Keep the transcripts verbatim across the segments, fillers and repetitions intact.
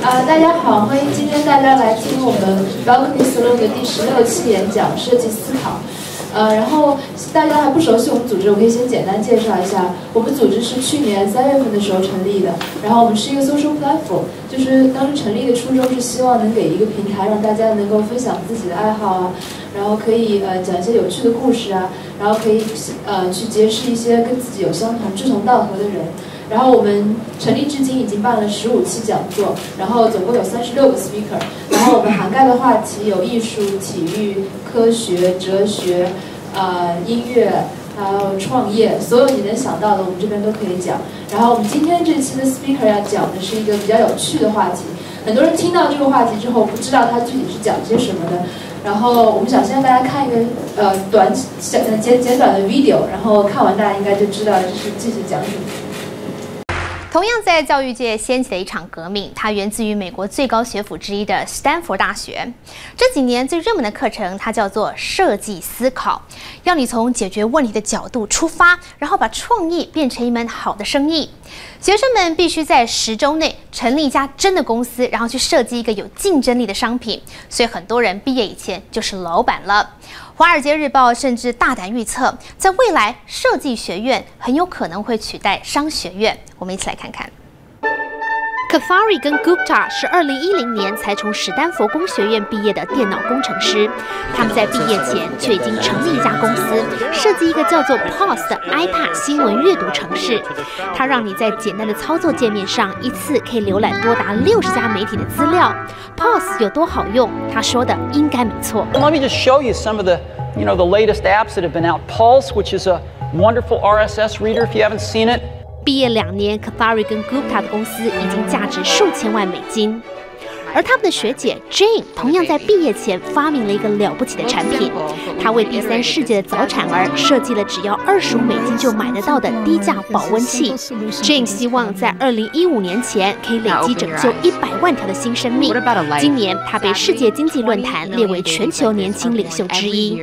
啊、呃，大家好，欢迎今天大家来听我们 Balcony Salon 的第十六期演讲《设计思考》。呃，然后大家还不熟悉我们组织，我可以先简单介绍一下。我们组织是去年三月份的时候成立的，然后我们是一个 social platform， 就是当时成立的初衷是希望能给一个平台，让大家能够分享自己的爱好啊，然后可以呃讲一些有趣的故事啊，然后可以呃去结识一些跟自己有相同志同道合的人。然后我们成立至今已经办了十五期讲座，然后总共有三十六个 speaker， 然后我们涵盖的话题有艺术、体育、科学、哲学、呃音乐，还有创业，所有你能想到的，我们这边都可以讲。然后我们今天这期的 speaker 要讲的是一个比较有趣的话题，很多人听到这个话题之后不知道它具体是讲些什么的。然后我们想先让大家看一个呃短小简简短的 video， 然后看完大家应该就知道这是具体讲什么。 同样在教育界掀起了一场革命，它源自于美国最高学府之一的斯坦福大学。这几年最热门的课程，它叫做设计思考，要你从解决问题的角度出发，然后把创意变成一门好的生意。学生们必须在十周内成立一家真的公司，然后去设计一个有竞争力的商品。所以很多人毕业以前就是老板了。《华尔街日报》甚至大胆预测，在未来设计学院很有可能会取代商学院。我们一起来看看。Kathari 跟 Gupta 是二零一零年才从史丹佛工学院毕业的电脑工程师，他们在毕业前就已经成立一家公司，设计一个叫做 P O S 的 iPad 新闻阅读程式。它让你在简单的操作界面上，一次可以浏览多达六十家媒体的资料。P O S 有多好用？他说的应该没错。 Let me just show you some of the, you know, the latest apps that have been out. Pulse, which is a wonderful R S S reader if you haven't seen it. 毕业两年 ，Kathari 跟 Gupta 的公司已经价值数千万美金。而他们的学姐 Jane 同样在毕业前发明了一个了不起的产品，她为第三世界的早产儿设计了只要二十五美金就买得到的低价保温器。Jane 希望在二零一五年前可以累积拯救一百万条的新生命。今年，她被世界经济论坛列为全球年轻领袖之一。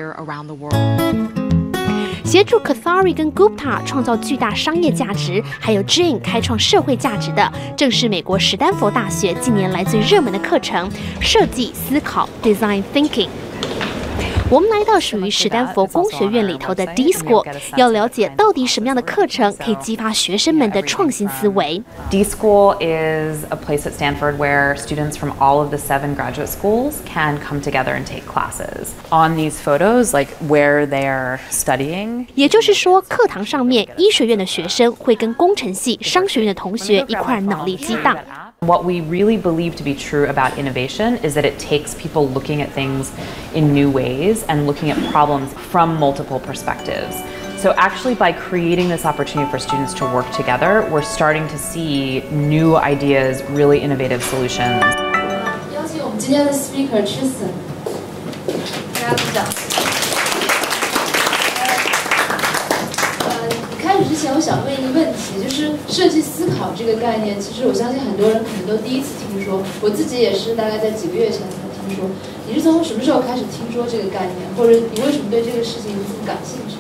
协助 Kathari 跟 Gupta 创造巨大商业价值，还有 Jane 开创社会价值的，正是美国史丹佛大学近年来最热门的课程——设计思考 （Design Thinking）。我们来到属于史丹佛工学院里头的 D School， 要了解到底什么样的课程可以激发学生们的创新思维。 D School is a place at Stanford where students from all of the seven graduate schools can come together and take classes. On these photos, like where they're studying. 也就是说，课堂上面医学院的学生会跟工程系、商学院的同学一块脑力激荡。 What we really believe to be true about innovation is that it takes people looking at things in new ways and looking at problems from multiple perspectives. So actually by creating this opportunity for students to work together, we're starting to see new ideas, really innovative solutions. 邀请我们今天的 speaker Tristan， 大家鼓掌。开始之前，我想问一个问题，就是设计思考这个概念，其实我相信很多人可能都第一次听说，我自己也是大概在几个月前才听说。你是从什么时候开始听说这个概念，或者你为什么对这个事情这么感兴趣？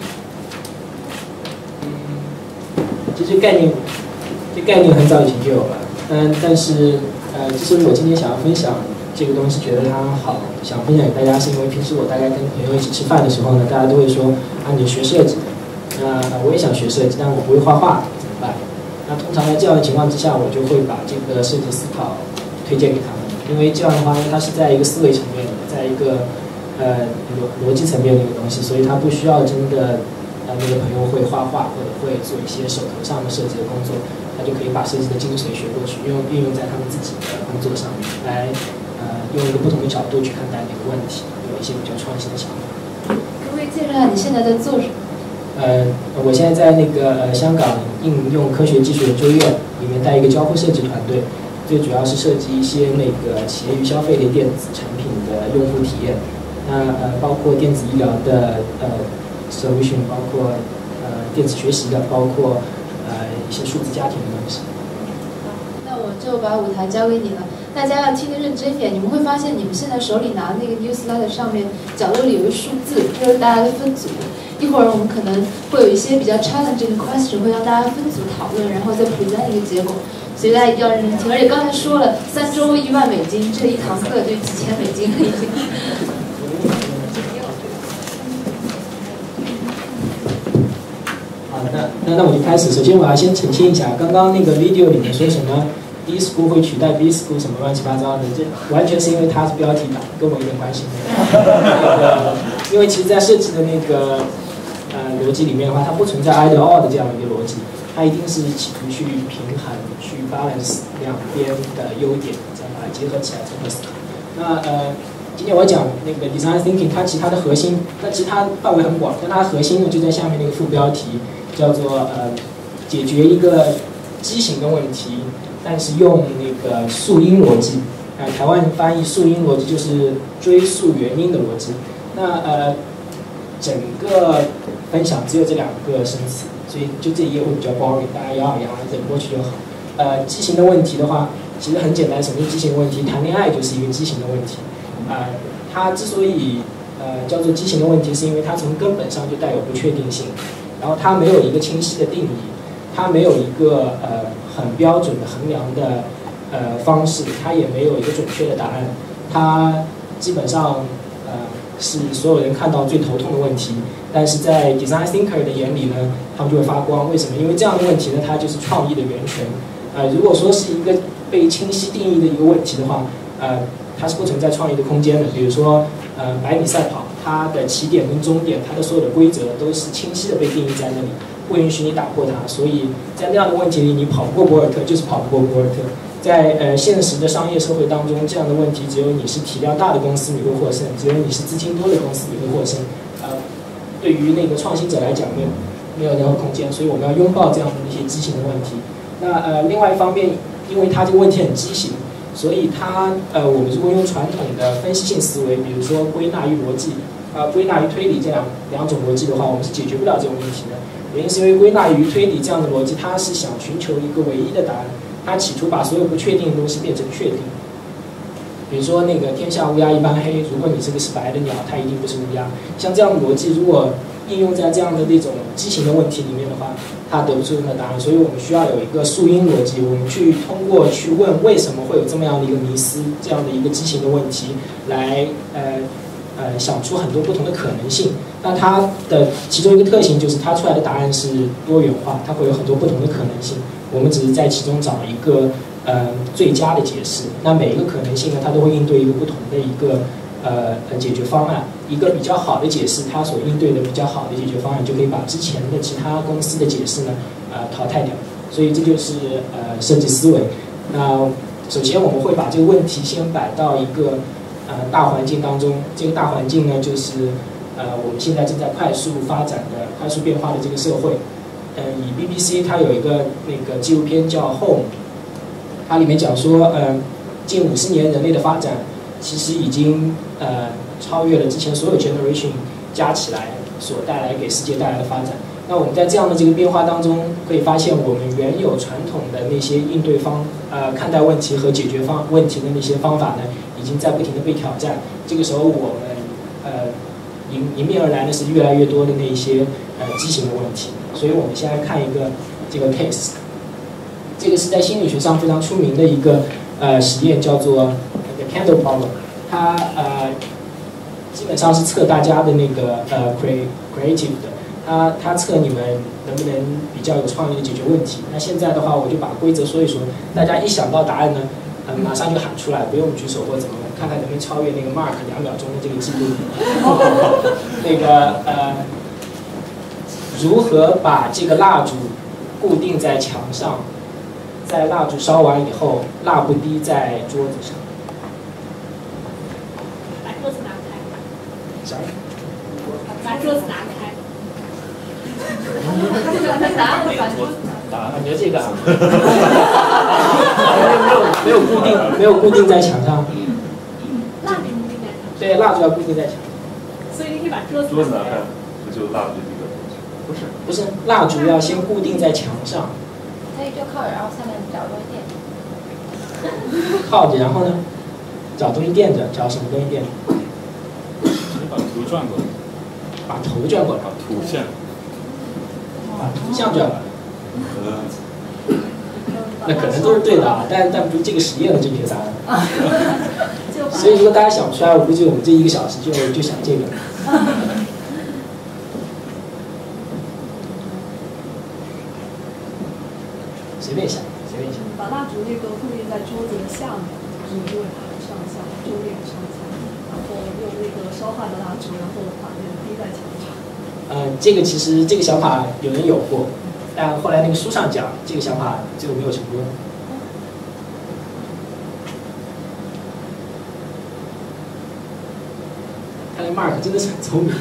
其实概念，这概念很早以前就有了，但但是呃，之所以我今天想要分享这个东西，觉得它好，想分享给大家，是因为平时我大概跟朋友一起吃饭的时候呢，大家都会说啊，你学设计的。那我也想学设计，但我不会画画，怎么办？那通常在这样的情况之下，我就会把这个设计思考推荐给他们，因为这样的话，它是在一个思维层面的，在一个呃逻逻辑层面的一个东西，所以它不需要真的呃那个朋友会画画或者会做一些手头上的设计的工作，他就可以把设计的精髓学过去，用运用在他们自己的工作上面，来呃用一个不同的角度去看待那个问题，有一些比较创新的想法。 可不可以介绍下你现在在做什么？ 呃，我现在在那个呃香港应用科学技术研究院里面带一个交互设计团队，最主要是设计一些那个企业与消费类电子产品的用户体验。那呃，包括电子医疗的呃 solution， 包括呃电子学习的，包括呃一些数字家庭的东西。 那我就把舞台交给你了，大家要听得认真一点。你们会发现，你们现在手里拿的那个 newsletter 上面角落里有个数字，这是大家的分组。一会儿我们可能会有一些比较 challenging 的 question， 会让大家分组讨论，然后再 present 一个结果。 所以大家一定要认真听。而且刚才说了，三周一万美金，这一堂课就几千美金了已经。 好，那那那我就开始。首先我要先澄清一下，刚刚那个 video 里面说什么 D school 会取代 B school 什么乱七八糟的，这完全是因为它是标题党，跟我一点关系没有。那个，因为其实在设计的那个呃逻辑里面的话，它不存在 either or 的这样一个逻辑，它一定是企图去平衡、去 balance 两边的优点，这样把它结合起来综合思考。那呃，今天我讲那个 design thinking， 它其实它的核心，它其实它范围很广，但它的核心呢就在下面那个副标题，叫做呃解决一个畸形的问题。但是用那个溯因逻辑，啊、呃，台湾翻译溯因逻辑就是追溯原因的逻辑。那呃，整个分享只有这两个生词，所以就这一页会比较 boring， 大家咬咬牙忍过去就好。呃，畸形的问题的话，其实很简单，什么是畸形问题？谈恋爱就是一个畸形的问题。啊、呃，它之所以呃叫做畸形的问题，是因为它从根本上就带有不确定性，然后它没有一个清晰的定义，它没有一个呃。很标准的衡量的呃方式，它也没有一个准确的答案，它基本上呃是所有人看到最头痛的问题，但是在 design thinker 的眼里呢，他们就会发光。为什么？因为这样的问题呢，它就是创意的源泉。呃，如果说是一个被清晰定义的一个问题的话，呃，它是不存在创意的空间的。比如说呃百米赛跑，它的起点跟终点，它的所有的规则都是清晰的被定义在那里。不允许你打破它，所以在那样的问题里，你跑不过博尔特就是跑不过博尔特。在呃现实的商业社会当中，这样的问题只有你是体量大的公司你会获胜，只有你是资金多的公司你会获胜。呃，对于那个创新者来讲，没有没有任何空间，所以我们要拥抱这样的一些畸形的问题。那呃，另外一方面，因为它这个问题很畸形，所以它呃，我们如果用传统的分析性思维，比如说归纳与逻辑，呃，归纳与推理这两两种逻辑的话，我们是解决不了这种问题的。原因是因为归纳与推理这样的逻辑，它是想寻求一个唯一的答案，它企图把所有不确定的东西变成确定。比如说那个天下乌鸦一般黑，如果你这个是白的鸟，它一定不是乌鸦。像这样的逻辑，如果应用在这样的那种畸形的问题里面的话，它得不出任何答案。所以我们需要有一个溯因逻辑，我们去通过去问为什么会有这么样的一个迷思，这样的一个畸形的问题，来呃呃想出很多不同的可能性。那它的其中一个特性就是它出来的答案是多元化，它会有很多不同的可能性。我们只是在其中找一个呃最佳的解释。那每一个可能性呢，它都会应对一个不同的一个呃解决方案。一个比较好的解释，它所应对的比较好的解决方案，就可以把之前的其他公司的解释呢呃淘汰掉。所以这就是呃设计思维。那首先我们会把这个问题先摆到一个呃大环境当中，这个大环境呢就是。呃，我们现在正在快速发展的、快速变化的这个社会，呃，以 B B C 它有一个那个纪录片叫《Home》，它里面讲说，呃，近五十年人类的发展其实已经呃超越了之前所有 generation 加起来所带来给世界带来的发展。那我们在这样的这个变化当中，可以发现我们原有传统的那些应对方呃看待问题和解决方问题的那些方法呢，已经在不停的被挑战。这个时候我们呃。迎迎面而来的是越来越多的那一些呃畸形的问题，所以我们现在看一个这个 case， 这个是在心理学上非常出名的一个呃实验，叫做那个 candle problem， 它呃基本上是测大家的那个呃 creative 的，它它测你们能不能比较有创意的解决问题。那现在的话，我就把规则说一说，大家一想到答案呢，呃马上就喊出来，不用举手或怎么。看看能不能超越那个 Mark 两秒钟的这个记录。那个呃，如何把这个蜡烛固定在墙上，在蜡烛烧完以后，蜡不滴在桌子上？ 把桌子拿开。 啥？ 把桌子拿开。 答案把桌子。 啊，你说这个啊？没有没有固定没有固定在墙上。 蜡烛固定在墙上。 对，蜡烛要固定在墙上。 所以你可以把桌子桌子拿开，不就蜡烛这个？不是， 不是，蜡烛要先固定在墙上。 可以就靠着，然后下面找东西垫。 靠着，然后呢，找东西垫着，找什么东西垫着？ 你把头转过来。 把头转过来。 把图像。 把图像转过来。 呃。 那可能都是对的啊，但但不是这个实验的正确答案。所以如果大家想不出来，我估计我们这一个小时就就想这个。随便想，随便想。 把蜡烛那个固定在桌子的下面，就是因为它上下周列上下，然后用那个烧化的蜡烛，然后把那个滴在墙上。 嗯，这个其实这个想法有人有过，但后来那个书上讲这个想法最后没有成功。看来 Mark 真的是很聪明。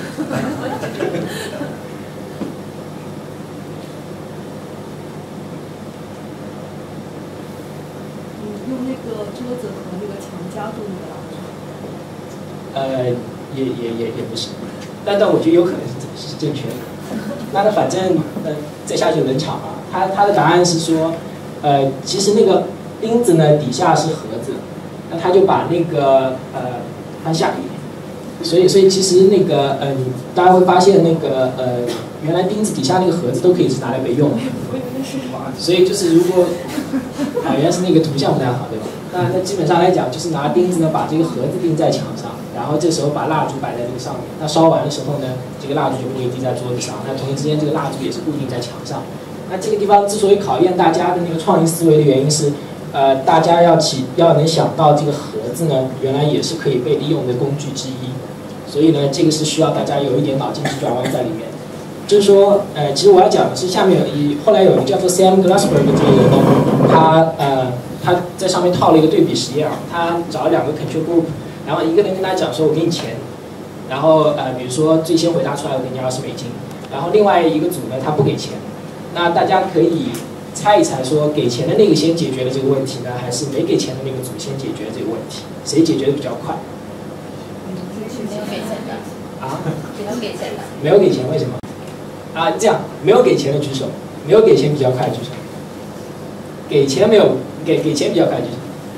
用那个桌子和那个墙夹住那个蜡烛。 呃，也也也也不是，但但我觉得有可能是是正确的。那它反正呃，再下去冷场啊。他他的答案是说，呃，其实那个钉子呢底下是盒子，那他就把那个呃翻下一点，所以所以其实那个呃，你大家会发现那个呃，原来钉子底下那个盒子都可以是拿来备用的。所以就是如果啊，原来是那个图像不太好，对吧？那那基本上来讲，就是拿钉子呢把这个盒子钉在墙上，然后这时候把蜡烛摆在这个上面。那烧完的时候呢，这个蜡烛就不会滴在桌子上。那同时之间，这个蜡烛也是固定在墙上。那这个地方之所以考验大家的那个创意思维的原因是，呃，大家要起要能想到这个盒子呢，原来也是可以被利用的工具之一。所以呢，这个是需要大家有一点脑筋急转弯在里面。就是说，呃，其实我要讲的是下面有一后来有一个叫做 Sam Glassberg 的这个人呢，他呃他在上面套了一个对比实验啊，他找了两个 control group， 然后一个人跟他讲说，我给你钱，然后呃比如说最先回答出来我给你二十美金，然后另外一个组呢他不给钱，那大家可以猜一猜说给钱的那个先解决了这个问题呢，还是没给钱的那个组先解决这个问题，谁解决的比较快？ 没有给钱的啊？ 没有给钱的。 没有给钱，为什么？啊，这样没有给钱的举手，没有给钱比较快举手，给钱没有给给钱比较快举手。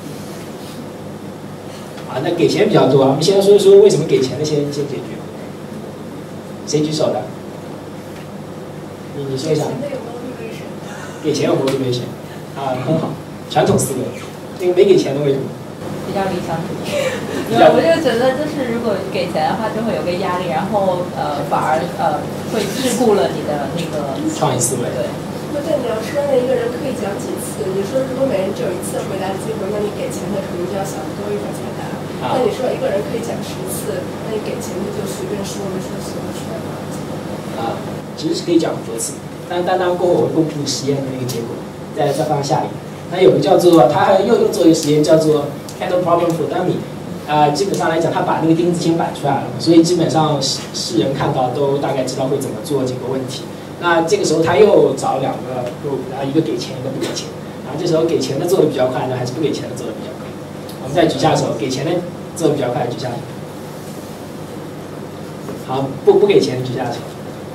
啊，那给钱比较多啊。我们先说一说为什么给钱的先先解决。谁举手的？你你说一下。给钱有 motivation。啊，很好，传统思维。那个没给钱的为什么？ 比较理想主义，因为我就觉得，就是如果给钱的话，就会有个压力，然后呃，反而呃会桎梏了你的那个创意思维。 对。 那对你要说那一个人可以讲几次？你说如果每人只有一次回答机会，那你给钱的可能就要想多一会儿才答。 啊、 那你说一个人可以讲十次，那你给钱的就随便说，没说说出来吗？ 啊，其实是可以讲很多次，但但当然过后我会公布实验的那个结果，再再放下一个。那有个叫做，他还又又做一个实验叫做 Handle Problem for Dummy， 呃，基本上来讲，他把那个钉子先摆出来了，所以基本上世世人看到都大概知道会怎么做这个问题。那这个时候他又找两个 group， 然后一个给钱，一个不给钱。然后这时候给钱的做的比较快呢，还是不给钱的做的比较快？我们再举下手，给钱的做的比较快，举下手。好，不不给钱的举下手，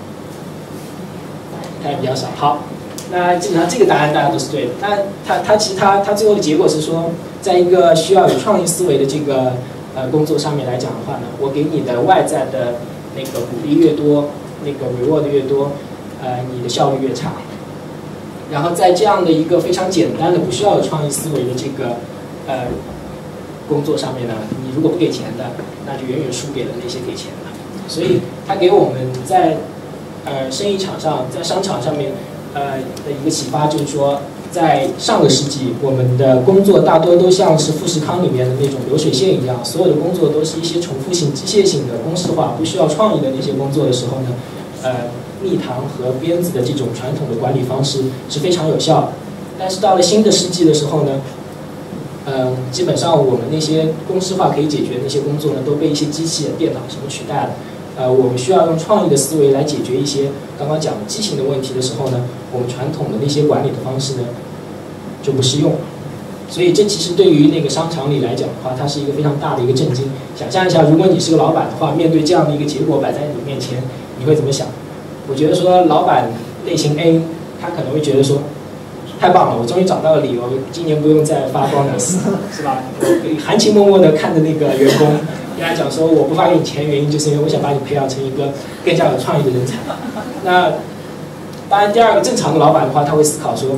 看比较少。好。那基本上这个答案大家都是对的。那他他其实他他最后的结果是说，在一个需要有创意思维的这个呃工作上面来讲的话呢，我给你的外在的那个鼓励越多，那个 reward 越多，呃，你的效率越差。然后在这样的一个非常简单的不需要有创意思维的这个呃工作上面呢，你如果不给钱的，那就远远输给了那些给钱的。所以他给我们在呃生意场上，在商场上面。呃的一个启发就是说，在上个世纪，我们的工作大多都像是富士康里面的那种流水线一样，所有的工作都是一些重复性、机械性的、公式化、不需要创意的那些工作的时候呢，呃，蜜糖和鞭子的这种传统的管理方式是非常有效的。但是到了新的世纪的时候呢，呃，基本上我们那些公式化可以解决的那些工作呢，都被一些机器人、电脑什么取代了。呃，我们需要用创意的思维来解决一些刚刚讲的畸形的问题的时候呢，我们传统的那些管理的方式呢就不适用了。所以这其实对于那个商场里来讲的话，它是一个非常大的一个震惊。想象一下，如果你是个老板的话，面对这样的一个结果摆在你面前，你会怎么想？我觉得说老板类型 A， 他可能会觉得说，太棒了，我终于找到了理由，今年不用再发 bonus， 是吧？含情脉脉的看着那个员工。跟他讲说，我不发给你钱，原因就是因为我想把你培养成一个更加有创意的人才。那当然，第二个正常的老板的话，他会思考说，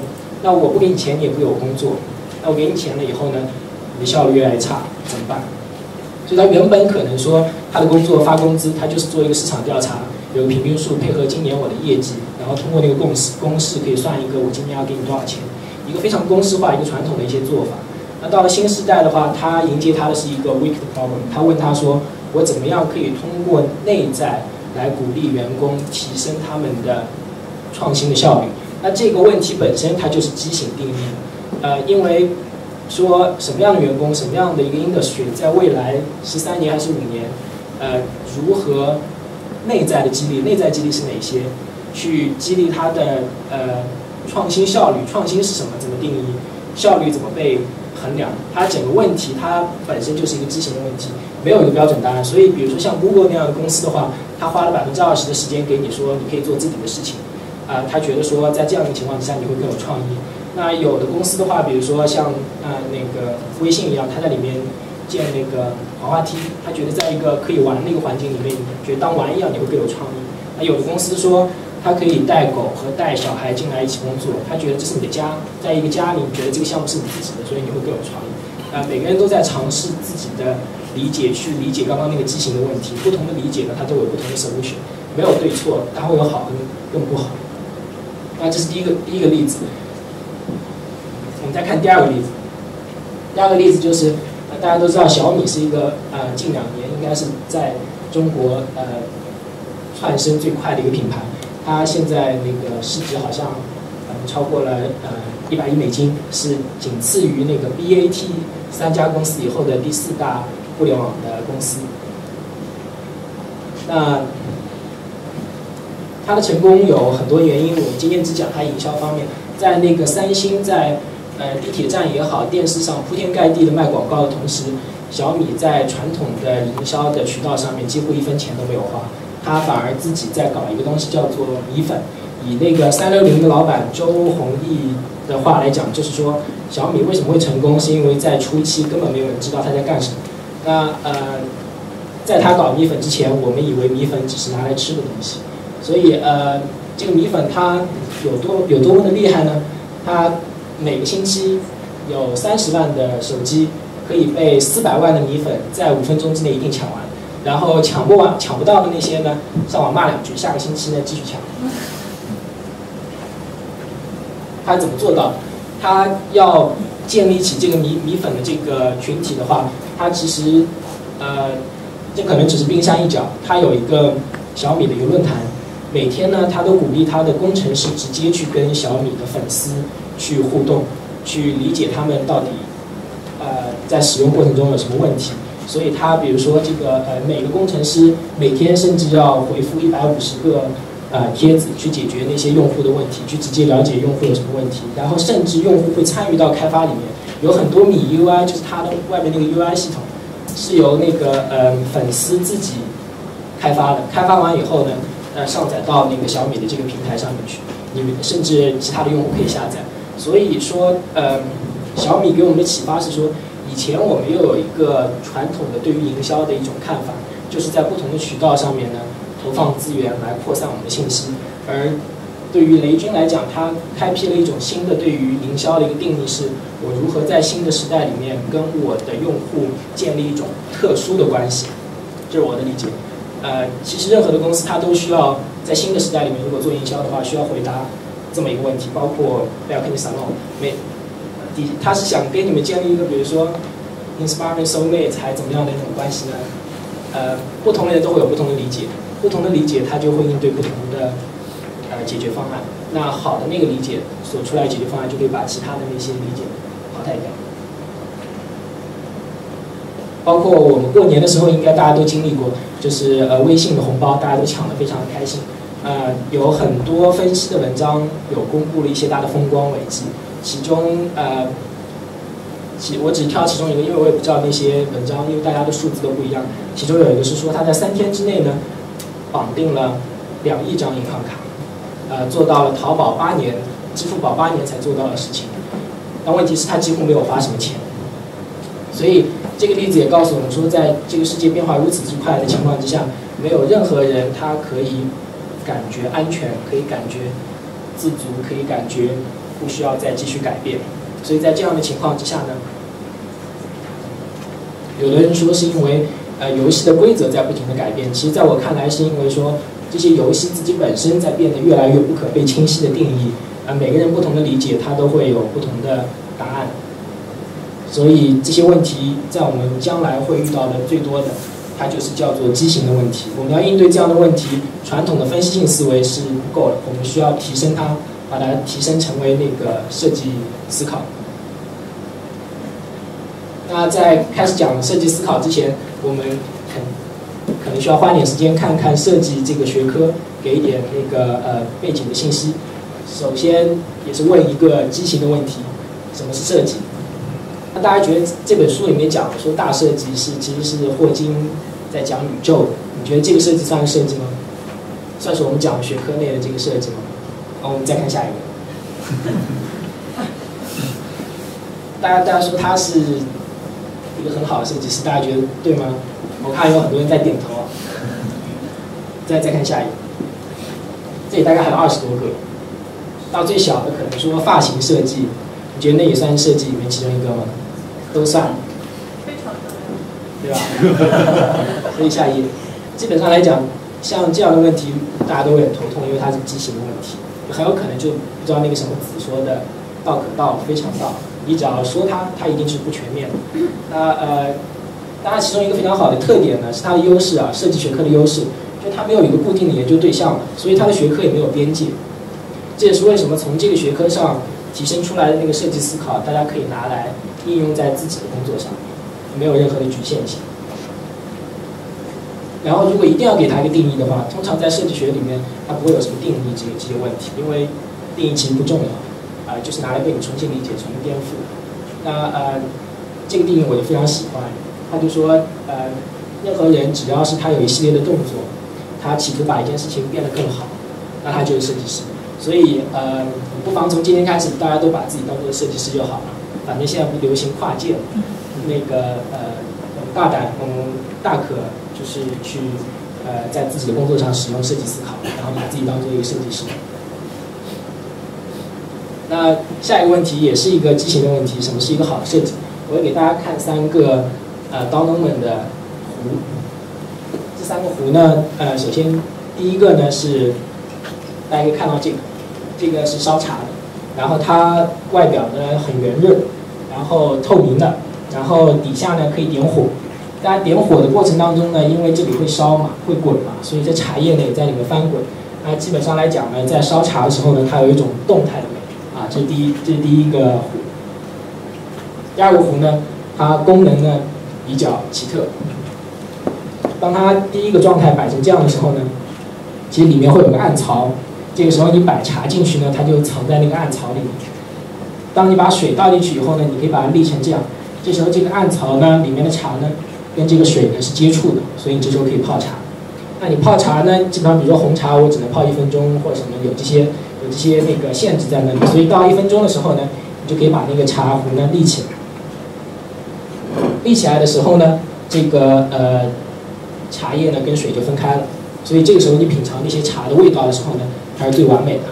那我不给你钱，你也不给我工作。那我给你钱了以后呢，你的效率越来越差，怎么办？所以他原本可能说他的工作发工资，他就是做一个市场调查，有个平均数，配合今年我的业绩，然后通过那个公式公式可以算一个我今年要给你多少钱，一个非常公式化、一个传统的一些做法。那到了新时代的话，他迎接他的是一个 wicked problem。他问他说，我怎么样可以通过内在来鼓励员工提升他们的创新的效率？那这个问题本身它就是畸形定义的，呃，因为说什么样的员工，什么样的一个 industry， 在未来十三年还是五年，呃，如何内在的激励，内在激励是哪些？去激励他的呃创新效率，创新是什么？怎么定义？效率怎么被衡量？它整个问题它本身就是一个畸形的问题，没有一个标准答案。所以，比如说像 Google 那样的公司的话，他花了百分之二十的时间给你说你可以做自己的事情，啊、呃，他觉得说在这样的情况之下你会更有创意。那有的公司的话，比如说像呃那个微信一样，他在里面建那个滑滑梯，他觉得在一个可以玩的一个环境里面，觉得当玩一样你会更有创意。那有的公司说他可以带狗和带小孩进来一起工作，他觉得这是你的家，在一个家里你觉得这个项目是你自己的，所以你会更有创意。啊、呃，每个人都在尝试自己的理解去理解刚刚那个畸形的问题，不同的理解呢，它都有不同的 solution， 没有对错，它会有好跟更不好。那这是第一个第一个例子。我们再看第二个例子，第二个例子就是，呃，大家都知道小米是一个呃近两年应该是在中国呃窜升最快的一个品牌，它现在那个市值好像呃超过了呃一百亿美金，是仅次于那个 B A T 三家公司以后的第四大互联网的公司。那它的成功有很多原因，我们今天只讲它营销方面。在那个三星在呃地铁站也好，电视上铺天盖地的卖广告的同时，小米在传统的营销的渠道上面几乎一分钱都没有花，它反而自己在搞一个东西叫做米粉。以那个三六零的老板周鸿祎的话来讲，就是说小米为什么会成功，是因为在初期根本没有人知道他在干什么。那呃，在他搞米粉之前，我们以为米粉只是拿来吃的东西，所以呃，这个米粉它有多有多么的厉害呢？它每个星期有三十万的手机可以被四百万的米粉在五分钟之内一定抢完，然后抢不完抢不到的那些呢，上网骂两句，下个星期呢继续抢。他怎么做到？他要建立起这个米米粉的这个群体的话，他其实呃，这可能只是冰山一角。他有一个小米的一个论坛，每天呢，他都鼓励他的工程师直接去跟小米的粉丝去互动，去理解他们到底呃在使用过程中有什么问题。所以他比如说这个呃每个工程师每天甚至要回复一百五十个。呃，帖子去解决那些用户的问题，去直接了解用户有什么问题，然后甚至用户会参与到开发里面，有很多米 U I， 就是它的外面那个 U I 系统，是由那个呃粉丝自己开发的，开发完以后呢，呃上载到那个小米的这个平台上面去，你们甚至其他的用户可以下载。所以说，呃，小米给我们的启发是说，以前我们又有一个传统的对于营销的一种看法，就是在不同的渠道上面呢。投放资源来扩散我们的信息，而对于雷军来讲，他开辟了一种新的对于营销的一个定义，是我如何在新的时代里面跟我的用户建立一种特殊的关系，这是我的理解。呃，其实任何的公司它都需要在新的时代里面，如果做营销的话，需要回答这么一个问题，包括不要跟你 Salon， 每第他是想跟你们建立一个，比如说 inspiring soulmate 还怎么样的一种关系呢？呃，不同的人都会有不同的理解。不同的理解，它就会应对不同的呃解决方案。那好的那个理解所出来的解决方案，就可以把其他的那些理解淘汰掉。包括我们过年的时候，应该大家都经历过，就是呃微信的红包，大家都抢得非常的开心。呃，有很多分析的文章有公布了一些大的风光伟绩，其中呃。其我只挑其中一个，因为我也不知道那些文章，因为大家的数字都不一样。其中有一个是说他在三天之内呢，绑定了两亿张银行卡，呃，做到了淘宝八年、支付宝八年才做到的事情。但问题是，他几乎没有花什么钱。所以这个例子也告诉我们说，在这个世界变化如此之快的情况之下，没有任何人他可以感觉安全，可以感觉自足，可以感觉不需要再继续改变。所以在这样的情况之下呢，有的人说是因为呃游戏的规则在不停的改变，其实在我看来是因为说这些游戏自己本身在变得越来越不可被清晰的定义，呃每个人不同的理解，它都会有不同的答案。所以这些问题在我们将来会遇到的最多的，它就是叫做畸形的问题。我们要应对这样的问题，传统的分析性思维是不够的，我们需要提升它，把它提升成为那个设计思考。那在开始讲设计思考之前，我们很可能需要花点时间看看设计这个学科，给一点那个呃背景的信息。首先也是问一个畸形的问题：什么是设计？那大家觉得这本书里面讲说大设计是其实是霍金在讲宇宙的，你觉得这个设计算是设计吗？算是我们讲学科内的这个设计吗？好，我们再看下一个。大家大家说他是一个很好的设计师，大家觉得对吗？我看有很多人在点头啊。再再看下一个，这里大概还有二十多个，到最小的可能说发型设计，你觉得那也算是设计里面其中一个吗？都算， 非常漂亮， 对吧？所以下一页，基本上来讲，像这样的问题大家都会很头痛，因为它是畸形的问题，很有可能就不知道那个什么子说的“道可道，非常道”，你只要说它，它一定是不全面的。那呃，当然其中一个非常好的特点呢，是它的优势啊，设计学科的优势，就它没有一个固定的研究对象，所以它的学科也没有边界。这也是为什么从这个学科上提升出来的那个设计思考，大家可以拿来应用在自己的工作上，没有任何的局限性。然后，如果一定要给它一个定义的话，通常在设计学里面，它不会有什么定义这个这些问题，因为定义其实不重要，啊、呃，就是拿来被你重新理解、重新颠覆。那呃，这个定义我就非常喜欢，他就说，呃，任何人只要是他有一系列的动作，他企图把一件事情变得更好，那他就是设计师。所以呃，不妨从今天开始，大家都把自己当做设计师就好了。反正现在不流行跨界了，那个呃，我们大胆，我们大可就是去呃，在自己的工作上使用设计思考，然后把自己当做一个设计师。那下一个问题也是一个畸形的问题，什么是一个好的设计？我会给大家看三个呃刀农们的壶。这三个壶呢，呃，首先第一个呢是大家可以看到这个，这个是烧茶的。然后它外表呢很圆润，然后透明的，然后底下呢可以点火。大家点火的过程当中呢，因为这里会烧嘛，会滚嘛，所以这茶叶呢也在里面翻滚。那基本上来讲呢，在烧茶的时候呢，它有一种动态的美啊，这是第一，这是第一个壶。第二个壶呢，它功能呢比较奇特。当它第一个状态摆成这样的时候呢，其实里面会有个暗槽。这个时候你摆茶进去呢，它就藏在那个暗槽里面。当你把水倒进去以后呢，你可以把它沥成这样。这时候这个暗槽呢，里面的茶呢，跟这个水呢是接触的，所以你这时候可以泡茶。那你泡茶呢，基本上比如说红茶，我只能泡一分钟或者什么，有这些有这些那个限制在那里。所以到一分钟的时候呢，你就可以把那个茶壶呢立起来。立起来的时候呢，这个呃茶叶呢跟水就分开了。所以这个时候你品尝那些茶的味道的时候呢，它是最完美的。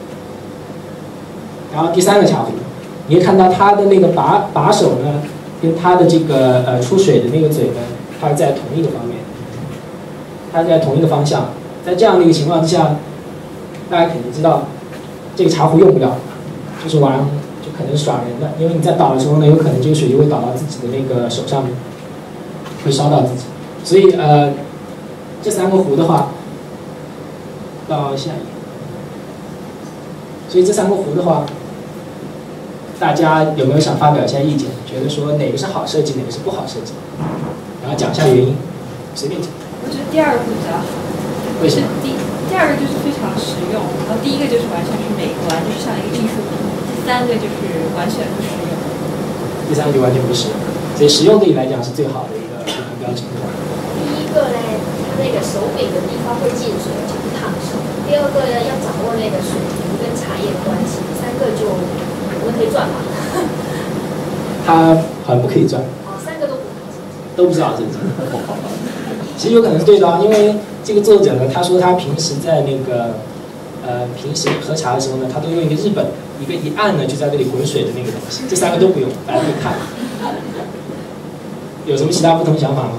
然后第三个茶壶，你会看到它的那个把把手呢，跟它的这个呃出水的那个嘴呢，它是在同一个方面，它是在同一个方向。在这样的一个情况之下，大家肯定知道，这个茶壶用不了，就是玩，就可能耍人的，因为你在倒的时候呢，有可能这个水就会倒到自己的那个手上面，会烧到自己。所以呃。这三个壶的话，到下一页。所以这三个壶的话，大家有没有想发表一下意见？觉得说哪个是好设计，哪个是不好设计？然后讲一下原因，随便讲。 我觉得第二个会比较好。 为什么？ 第第二个就是非常实用，然后第一个就是完全是美观，就是像一个艺术品。第三个就是完全不实用。 第三个就完全不实用，所以实用对你来讲是最好的一个评判标准。 第一个呢，那个手柄的地方会进水，就不烫手。第二个呢，要掌握那个水壶跟茶叶的关系。第三个就我们可以转嘛。 它好像不可以转。 哦，三个都不可以。 都不是好设计。其实有可能是对的，因为这个作者呢，他说他平时在那个呃平时喝茶的时候呢，他都用一个日本一个一按呢就在这里滚水的那个东西，这三个都不用，大家可以看。有什么其他不同想法吗？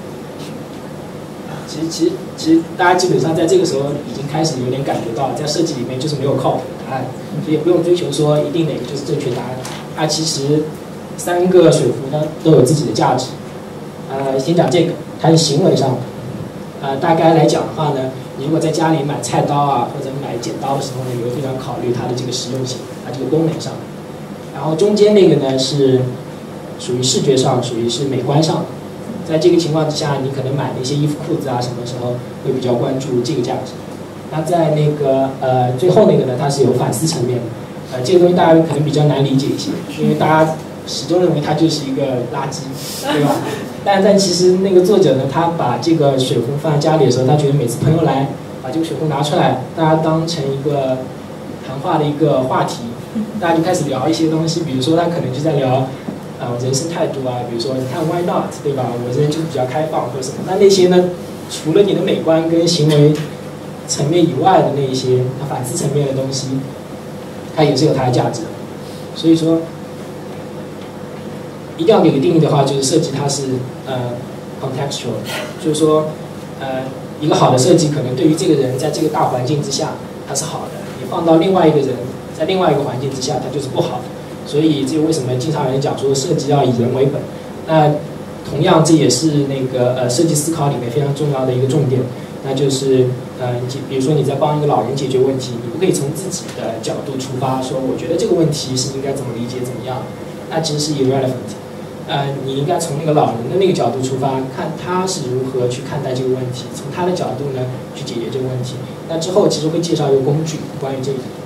其实其实其实大家基本上在这个时候已经开始有点感觉到，在设计里面就是没有靠谱的答案，所以也不用追求说一定哪个就是正确答案。它其实三个水壶呢都有自己的价值。呃，先讲这个，它是行为上的。呃，大概来讲的话呢，你如果在家里买菜刀啊或者买剪刀的时候呢，你会非常考虑它的这个实用性，它这个功能上。然后中间那个呢是属于视觉上，属于是美观上的。在这个情况之下，你可能买那些衣服、裤子啊，什么时候会比较关注这个价值？那在那个呃最后那个呢，它是有反思层面的。呃，这个东西大家可能比较难理解一些，因为大家始终认为它就是一个垃圾，对吧？但但其实那个作者呢，他把这个水壶放在家里的时候，他觉得每次朋友来，把这个水壶拿出来，大家当成一个谈话的一个话题，大家就开始聊一些东西，比如说他可能就在聊。呃，人生态度啊，比如说你看 why not， 对吧？我这人就是比较开放或者什么。那那些呢，除了你的美观跟行为层面以外的那一些，它反思层面的东西，它也是有它的价值的。所以说，一定要给个定义的话，就是设计它是呃 contextual， 就是说呃一个好的设计可能对于这个人在这个大环境之下它是好的，你放到另外一个人在另外一个环境之下它就是不好的。所以这为什么经常有人讲说设计要以人为本？那同样这也是那个呃设计思考里面非常重要的一个重点，那就是呃比如说你在帮一个老人解决问题，你不可以从自己的角度出发，说我觉得这个问题是应该怎么理解怎么样，那其实是 irrelevant。呃，你应该从那个老人的那个角度出发，看他是如何去看待这个问题，从他的角度呢去解决这个问题。那之后其实会介绍一个工具，关于这个。